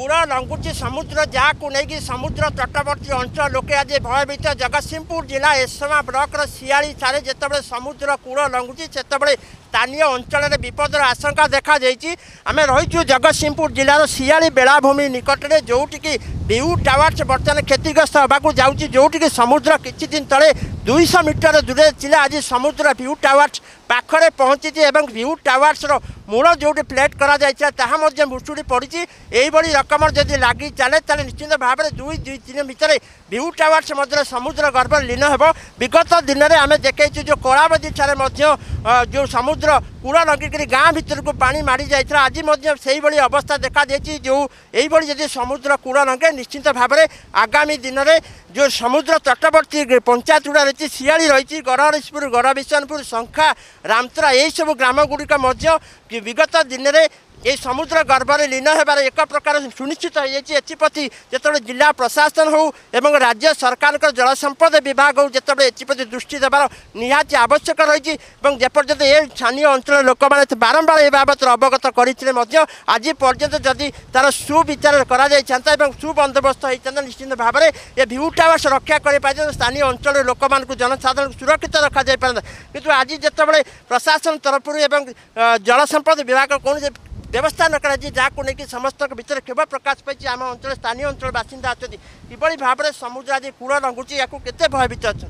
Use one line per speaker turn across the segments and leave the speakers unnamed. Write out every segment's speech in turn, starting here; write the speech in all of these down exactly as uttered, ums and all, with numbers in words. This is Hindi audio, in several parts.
कूल लंघुची समुद्र जहाँ नहीं समुद्र तटवर्ती अंचल लोके आज भयभीत जगतसिंहपुर जिला एसमा ब्लॉक शियाली ठारे जिते समुद्र कूल लंघुची से स्थानीय अंचल में विपदर आशंका देखा आम रही जगतसिंहपुर जिलार शियाली बेलाभूमि निकट में जोटिकी व्यू टावर्स बर्तमान क्षतिग्रस्त होगा जाऊँगी जोटिकी समुद्र किछि दिन तले दुई सौ मीटर दूरे थिला आज समुद्र व्यू टावर्स पाखरे पहुँची व्यू टावर्स मूल जो प्लेट करा भुशुड़ी पड़ी यही रकम जदि लगी चले तेल निश्चित भाव में दुई दुई दिन भितर व्यू टावर्स मध्य समुद्र गर्भ लीन हो विगत दिन में आम देखी जो कलाबदी ठारे जो समुद्र कूल लगिक गाँ भर को पानी मारी जाता आज से अवस्था देखा देती जो यही जदि समुद्र कूल लगे निश्चित भाव में आगामी दिन में जो समुद्र तटवर्ती पंचायत गुड़ा रही शियाली रही गढ़हरिशपुर गढ़विशनपुर शंखा रामतरा यही सब ग्राम गुड़िक विगत दिन में ये समुद्र गर्भरे लीन होबार एक प्रकार सुनिश्चित होती जो जिला प्रशासन हो एवं राज्य सरकार जल संपद विभाग हो जो एप्रति दृष्टि देवार निहाती आवश्यक रही जेपर्यंत ये स्थानीय अंचल लोक मैंने बारंबार ए बाबद अवगत करते आज पर्यंत जदि तार सुविचार कर सुबंदोबस्त होता निश्चित भाव में ये व्यू टावर्स रक्षा कर स्थानीय अंचल लोक मान जनसाधारण सुरक्षित रखा जाए किंतु आज जिते प्रशासन तरफ जल संपद विभाग कौन व्यवस्था न कर जहाँ नहीं समस्त भर केवल प्रकाश पाई आम अंचल स्थानीय अंचल बासिंदा अच्छा कि भाव में समुद्र आज कूल लंघुची या केते भयभीत अच्छा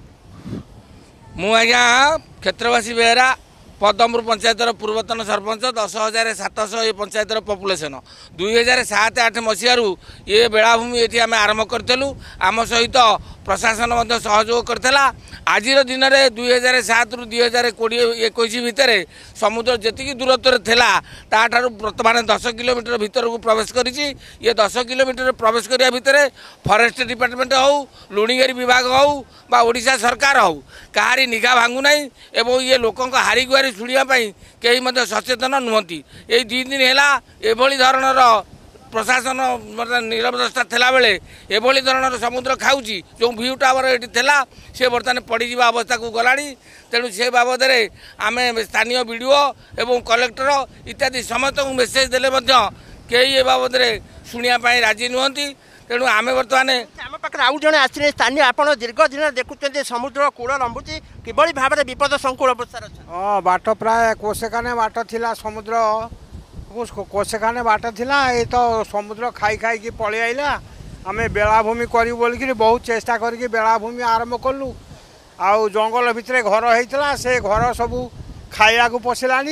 मुझा क्षेत्रवासी बेहरा पदमपुर पंचायतर पूर्वतन सरपंच दस हजार सातश ये पंचायतर पपुलेसन दुई हजार सात आठ मसीह ये बेलाभूमि ये आम आरंभ करूँ आम सहित प्रशासन सहयोग करता आज दिन में दुई हजार सात रु दुई हजार कोड़े एक भितर समुद्र जी दूरत्व था ताठार बर्तमान दस किलोमीटर भितर को प्रवेश कर दस किलोमीटर प्रवेश करने भितर फरेस्ट डिपार्टमेंट हो लुणिगेरी विभाग हो बा ओडिशा सरकार हो कहारी निघा भांगुना एवं ये लोक हारी गुहारी शुणापी कहीं सचेतन नुहति ये दुई दिन है एभली धरणर प्रशासन मतलब निरवस्था थिला बेले एभली धरणर समुद्र खाऊँगी जो व्यू टावर ये सी बर्तमान पड़जी अवस्था को गलानी तेणु से बाबद आम स्थानीय बीडीओ एवं कलेक्टर इत्यादि समस्त को मेसेज देले कई ए बाबद शुणापी राजी नुहति तेणु आम बर्तमान
आम पाखे आउ जड़े आसे स्थानीय आप दीर्घ दिन देखुं समुद्र कूल लंबुची कि भाव में विपद संकुल अवस्था
हाँ बाट प्राय कोसेखाने बाट थिला समुद्र कोसेखाने बाट थिला ये तो समुद्र खाई खाई की पलि आइला आम बेलाभूमि करूँ बोलिकी बहुत चेष्टा करके बेलाभूमि आरंभ कलु आउ जंगल भितर घर होता से घर सबू खाया को पशिलानी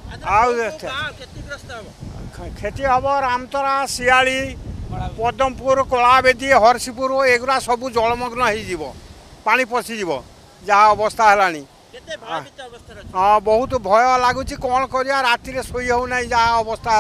क्षति हम रामतरा शियाली पदमपुर कलाबेदी हरसीपुर एगुरा सबू जलमग्न हो पानी पशिज जहाँ अवस्था है हाँ बहुत भय लगुच कौन करा राति शोई होना जहाँ अवस्था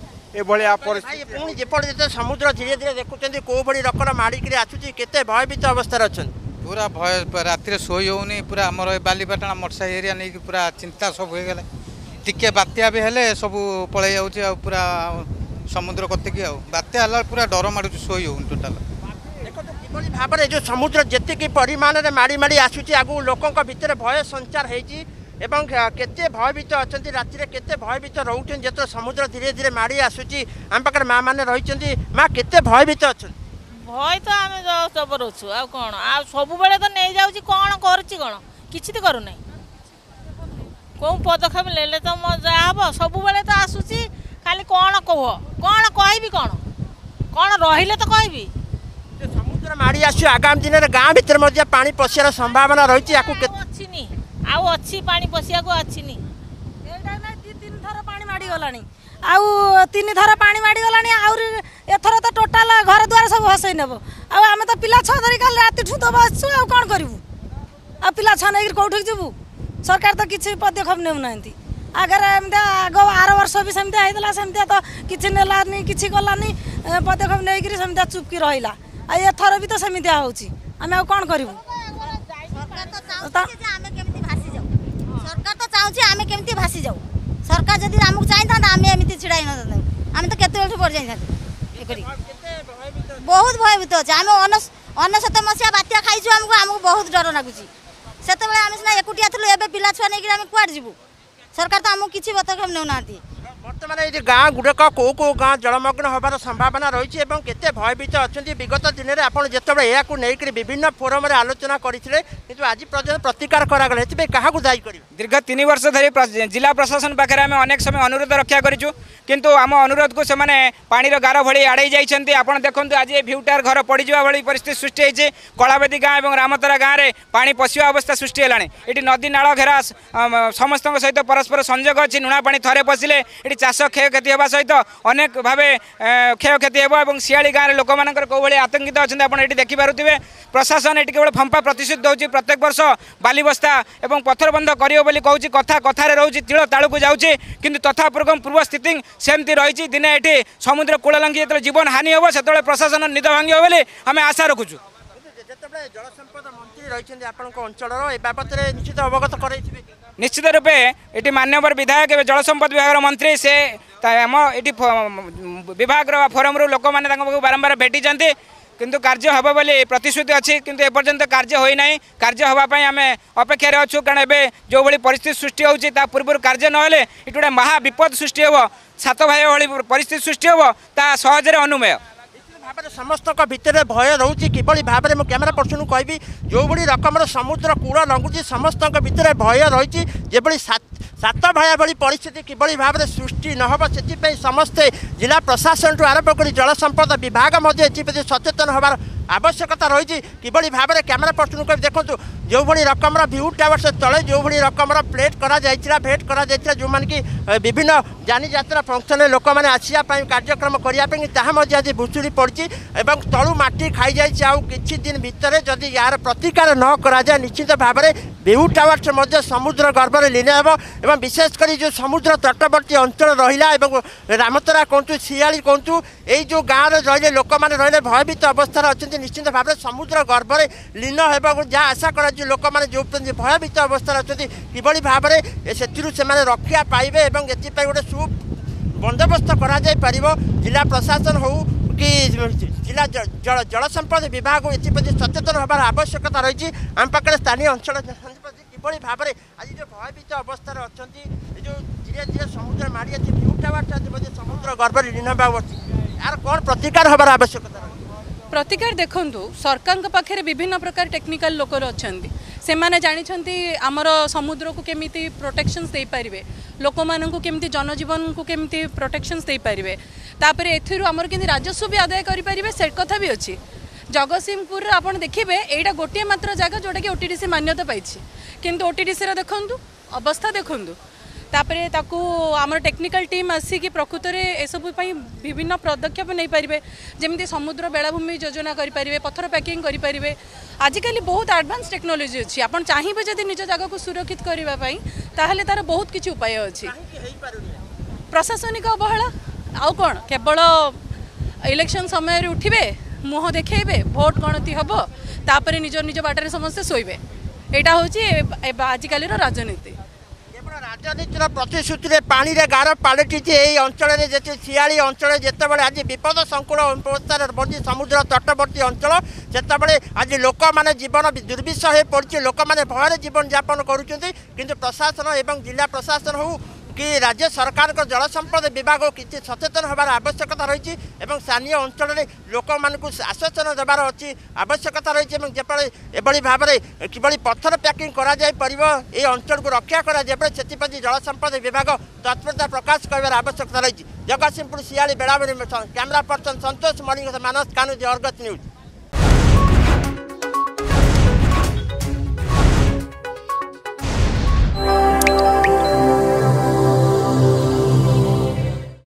है
समुद्र धीरे धीरे देखुं कौ भाई रकम माड़िक आसूँ केते भयभीत अवस्था अच्छा
पूरा भय राति शोई होनी पूरा आमर बालीपाटना मर्सा एरिया नहीं पूरा चिंता सब हो गला टिके बात्या भी हेले सब पलि जाऊँ पूरा समुद्र कतिकी बात्या है पूरा डर मारू शोई हो टोटाल
भाव में जो समुद्र जी परिमाण में माड़ी माड़ी आसूँ आगू लोकों भितर भय संचार होती केते भयभीत अच्छा राति केते भयभीत रोचन जो समुद्र धीरे धीरे माड़ी आसूँ आम पाखे माँ मैंने रही माँ केते भयभीत अच्छा
भय तो आम जबर अच्छु आ कौन आ सब बेले तो नहीं जाऊँ कौन करुच्ची कौन किसी तो करूना कौ पदक्षेप ले तो जहाँ हम सब बेले तो आसूँ खाली कौन कह कौन कहबी कौन कौन रहिले तो कहबी
समुद्र माड़ी आसु आगामी दिन में गाँ भर पानी पशियार संभावना रही
अच्छी आउ अच्छी पानी पशिया को अच्छी
तीन थर पानी माड़ी गलानी आउ तीन थर पानी माड़ी गलानी आउरी एथर तो टोटाल घर द्वार सब भसई नेब आम तो पिला छः धरिक राति ठू तो बसु आ कौन करूँ आ पिला छः नहीं कौट जीवु सरकार तो किसी पदक्षेप नेउना आगर एमती आग आर वर्ष भी सेमती होता सेमती तो किसी नेलानी किसी गलानी पदक्षेप नहीं सेमती चुपकी रहा एथर भी तो सेमती होची आम आ कौन करूँ
सरकार तो चाहूँ आम केमती भासी जाऊ सरकार जब आमको चाहिए आम एमती छिड़ा आम तो केत पड़ जाए बहुत भयभीत अच्छे आम अनशत मसीहा बात्या खाई आमको आमको बहुत डर लगुच से आम सीना एकुटिया थी एवं पिला छुआ नहीं कूड़ जीवु सरकार तो आमको किसी पदक्षेप नेउना
बर्तमान ये गाँ गुड़क कौ कौ गाँ जलमग्न होबार संभावना रही है केते भयभीत अच्छा विगत दिन में आपड़ जिते यहाँ विभिन्न फोरम आलोचना करते कि आज पर्यटन प्रतिकार करागला क्या दायी कर
दीर्घ तीन वर्ष धरी जिला प्रशासन पाखे आम अनेक समय अनुरोध रक्षा करूँ किंतु आम अनुरोध को सेमाने पानी गार भली आड़े जाइए आप देखो आज भ्यूटार घर पड़जा भाई परिस्थिति सृष्टि होती कलावेदी गाँव और रामतरा गाँव में पानी पशिया अवस्था सृष्टि है ये नदी नाल घेरा समस्त सहित परस्पर संजोग अच्छी नुणा पानी थरे पशिले ये चाष क्षयक्षति होगा सहित अनेक भाव क्षयक्षति हो शियाली गाँव में लोक मान कौ भाई आतंकित अच्छा आप ये देखिपे प्रशासन ये केवल फंपा प्रतिशोध दूसरी प्रत्येक वर्ष बाली बस्ता और पत्थर बंध कर कहूँ कथा कथार रोचे तिल तालू जाऊँगी कि तथापूर्व पूर्व स्थिति सेमती रही दिने ये समुद्र कूल लंघी जो जीवन हानि हम से प्रशासन निद भांग बोली आम आशा रखुचु
जलसंपद मंत्री रही अंचल बाबद निश्चित अवगत कर
निश्चित रूपे ये मान्यवर विधायक जलसंपद विभाग मंत्री से आम ये विभाग फोरम लोक मैंने बारंबार भेटी किंतु कार्य हम बोली प्रतिश्रुति अच्छी किंतु एपर्यंत कार्य होना कार्य हाँपाई आम अपेक्षार अच्छु कारण एवं जो भाई परिस्थिति सृष्टि होती पूर्व कार्य ना ये गोटे महा विपद सृष्टि हे सात भाई भाई परिस्थिति सृष्टि हे ता सहजरे अनुमेय
भाव समस्त भितर भय रोचे किभली भाव में कैमेरा पर्सन कहबी जो भाई रकम समुद्र कूल लंघुची समस्त भितर भय रही जो सात भाया भली परिस्थिति किभली भाव में सृष्टि न हो से समस्ते जिला प्रशासन ठूँ आरंभ कर जलसंपद विभाग एप्रति सचेतन होबार आवश्यकता रही किभली भाव में कैमेरा पर्सन कह देखो जो भाई रकम भ्यू टावर से तले जो भाई रकम प्लेट करा भेट करा जो मैंने कि विभिन्न जानी जात्रा फंक्शन लोक मैंने आसापी कार्यक्रम करने ताकि आज भुशुड़ी पड़ी तलु माटी खाई जाए कि दिन भितर जदि यार प्रतिकार न कराए निश्चित भाव में भ्यू टावर से समुद्र गर्भ में लीन हो विशेषकर जो समुद्र तटवर्ती अंचल रहा रामतरा कहतु शियाली कहतु यही जो गाँव में रही लोक मैंने रही भयभीत अवस्था अच्छा निश्चित भाव में समुद्र गर्भ में लीन हो जहाँ आशा कर लोक मैंने जो भयभीत अवस्था अच्छा किभली भाव में से रक्षा पाइबे और ये गोटे सु बंदोबस्त कर जिला प्रशासन हो कि जिला जल जलसंपद विभाग एप्रति सचेतन होबार आवश्यकता रही आम पाखे स्थानीय अंचल किभली भाव में आज जो भयभीत अवस्था अच्छा जो धीरे धीरे समुद्र माड़ी अच्छे भ्यू टावर समुद्र गर्भ लीन यार कौन प्रतिकार होबार आवश्यकता
प्रतिकार देखु सरकार पाखे विभिन्न प्रकार टेक्निकल लोक अच्छा से मैंने जानते आमर समुद्र को केमी प्रोटेक्शंस दे पारे लोक मानू केमी जनजीवन को केमी प्रोटेक्शंस दे पारे तापर एमर के राजस्व भी आदाय करें से कथा भी अच्छी जगतसिंहपुर आप देखिए यहाँ गोटे मात्र जगह जोटा कि ओटीडीसी मान्यता पाई किंतु ओटीडीसी देखूँ अवस्था देखूँ तापरे ताकू आमर टेक्निकल टीम आसिक प्रकृत में एसबू विभिन्न पदक्षेप नहीं पारे जमी समुद्र बेलाभूमि योजना करें पत्थर पैकिंग करें आजिकल बहुत एडवांस टेक्नोलोजी अच्छी आप चाहिए जब निज जगह को सुरक्षित करने ताहले तार बहुत किसी उपाय अच्छी प्रशासनिक अवहेला आउ कौन केवल इलेक्शन समय उठे मुह देखेबे भोट गणति हम तापर निज निज बाटर समस्ते शोबे यहाँ हूँ आजिकल राजनीति
राजनीतिर प्रतिश्रुति पानी गार पलटि अंचल शियाली अंचल जितेबाला आज विपद संकुल अवस्था बढ़ी समुद्र तटवर्ती अंचल से आज लोक मैंने जीवन दुर्विषह हो पड़ी लोक मैंने भय जीवन यापन करुँच प्रशासन एवं जिला प्रशासन हो कि राज्य सरकार को जलसंपद विभाग किसी सचेतन होबार आवश्यकता रही स्थानीय अंचल लोक मानक आश्वासन देवार अच्छी आवश्यकता रही एभली भाव में किभली पत्थर पैकिंग कर अंचल को रक्षा कर जलसंपद विभाग तत्परता प्रकाश कर आवश्यकता रही जगतसिंहपुर शियाली बेलाभूमि कैमेरा पर्सन संतोष मणि मानस कानुजी अर्गत न्यूज।